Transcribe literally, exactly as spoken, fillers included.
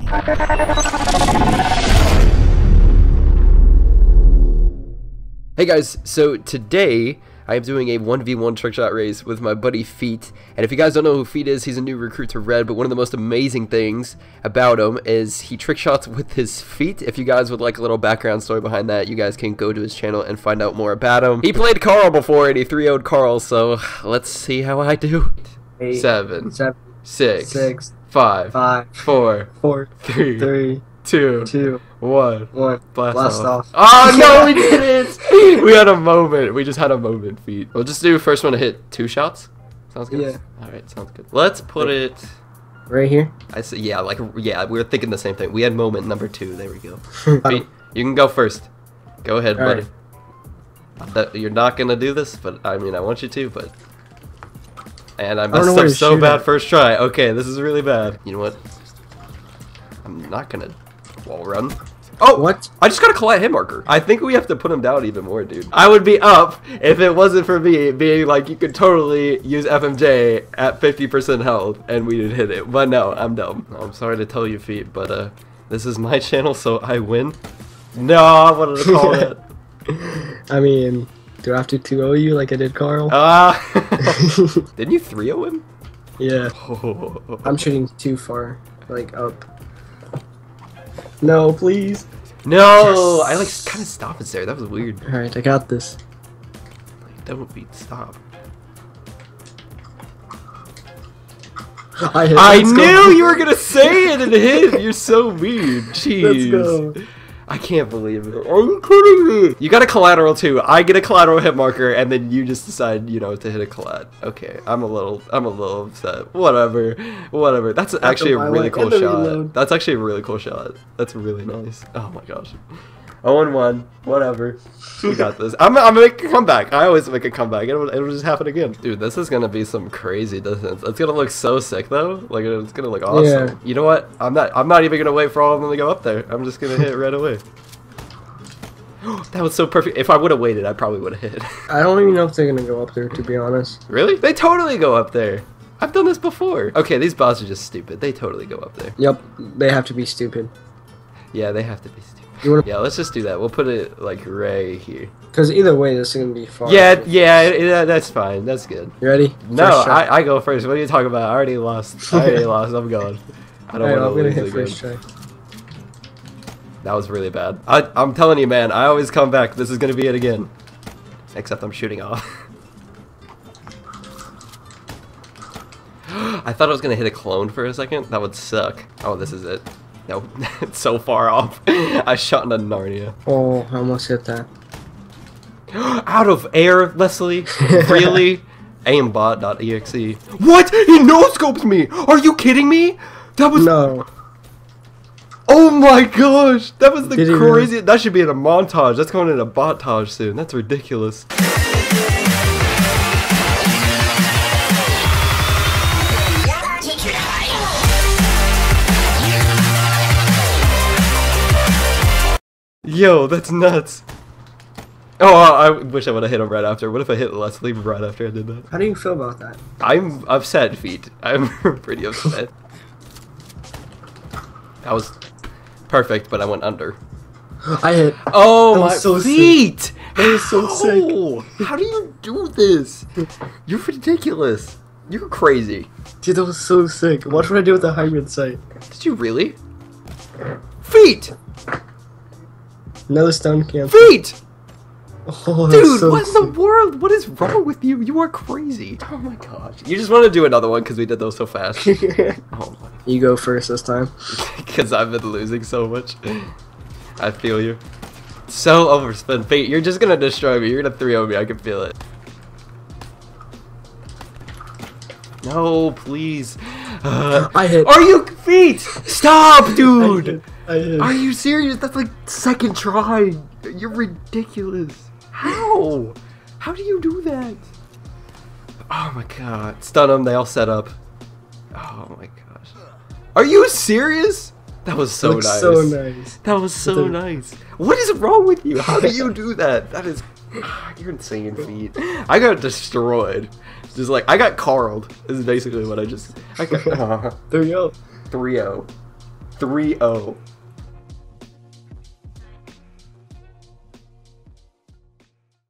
Hey guys, so today I am doing a one v one trick shot race with my buddy Feet, and if you guys don't know who Feet is, he's a new recruit to Red, but one of the most amazing things about him is he trick shots with his feet. If you guys would like a little background story behind that, you guys can go to his channel and find out more about him. He played Carl before and he three oh'd Carl, so let's see how I do. Eight, Seven, seven, six, six, five, five, four, four, three, three, two, two, one. one. Blast, Blast off. off. Oh no, we didn't! We had a moment. We just had a moment, Feet. We'll just do first one to hit two shots. Sounds good? Yeah. Alright, sounds good. Let's put it Right here? I say yeah, like yeah, we were thinking the same thing. We had moment number two. There we go. Feet, you can go first. Go ahead, All buddy. right. That, you're not gonna do this, but I mean I want you to, but and I I don't know messed where up to so shoot bad at. first try. Okay, this is really bad. You know what? I'm not gonna wall run. Oh, What? I just got a collide hit marker. I think we have to put him down even more, dude. I would be up if it wasn't for me being like, you could totally use F M J at fifty percent health and we didn't hit it. But no, I'm dumb. I'm sorry to tell you, Feet, but uh, this is my channel, so I win. No, I wanted to call it. I mean, do I have to two oh you like I did Carl? Ah, uh, didn't you three oh him? Yeah. Oh. I'm shooting too far. Like, up. No, please. No, Yes. I like kind of stopped it there. That was weird. Alright, I got this. Like, don't beat stop. I, hit. I Let's knew go. you were gonna say it and hit. You're so weird. Jeez. Let's go. I can't believe it. Are you kidding me? You got a collateral too. I get a collateral hit marker, and then you just decide, you know, to hit a collat. Okay, I'm a little, I'm a little upset. Whatever, whatever. That's actually a really cool shot. That's actually a really cool shot. That's really nice. Oh my gosh. oh and one. Whatever. We got this. I'm, I'm gonna make a comeback. I always make a comeback. It'll, it'll just happen again. Dude, this is gonna be some crazy distance. It's gonna look so sick though. Like it's gonna look awesome. Yeah. You know what? I'm not. I'm not even gonna wait for all of them to go up there. I'm just gonna hit right away. That was so perfect. If I would have waited, I probably would have hit. I don't even know if they're gonna go up there, to be honest. Really? They totally go up there. I've done this before. Okay, these bots are just stupid. They totally go up there. Yep, they have to be stupid. Yeah, they have to be stupid. You wanna... Yeah, let's just do that. We'll put it like right here. Because either way, this is gonna be far. Yeah, yeah, yeah, that's fine. That's good. You ready? No, First try. I, I go first. What are you talking about? I already lost. I already lost. I'm going. I don't Alright, want I'm to gonna lose hit again. first try. That was really bad. I, I'm telling you, man. I always come back. This is gonna be it again. Except I'm shooting off. I thought I was gonna hit a clone for a second. That would suck. Oh, this is it. No, it's so far off. I shot into Narnia. Oh, I almost hit that. Out of air, Leslie? Really? aimbot dot E X E. What? He no-scoped me! Are you kidding me? That was... No. Oh my gosh! That was the Did he craziest... really? That should be in a montage. That's going in a botage soon. That's ridiculous. Yo, that's nuts. Oh, I wish I would have hit him right after. What if I hit Leslie right after I did that? How do you feel about that? I'm upset, Feet. I'm pretty upset. That was perfect, but I went under. I hit. Oh That my was so feet! sick. That was so sick. How? How do you do this? You're ridiculous. You're crazy. Dude, that was so sick. Watch what I did with the hybrid sight. Did you really? Feet! Another stun camp. Feet! Oh, that's Dude, so what in sick. the world? What is wrong with you? You are crazy. Oh my gosh. You just want to do another one because we did those so fast. Oh my. You go first this time. Because I've been losing so much. I feel you. So overspent. Fate, you're just gonna destroy me. You're gonna three oh me. I can feel it. No, please. Uh, I hit. Are you Feet? Stop, dude. I hit. I hit. Are you serious? That's like second try. You're ridiculous. How? How do you do that? Oh my god. Stun them. They all set up. Oh my gosh. Are you serious? That was so Looks nice. so nice. That was so nice. What is wrong with you? How do you do that? That is... You're insane, Feet. I got destroyed. Just like, I got Carled. This is basically what I just... I got... three oh. three oh. three oh.